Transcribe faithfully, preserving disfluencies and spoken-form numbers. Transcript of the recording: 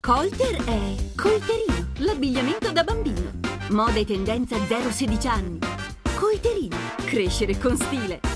Colter è Coiterino, l'abbigliamento da bambino. Moda e tendenza zero sedici anni. Coiterino, crescere con stile.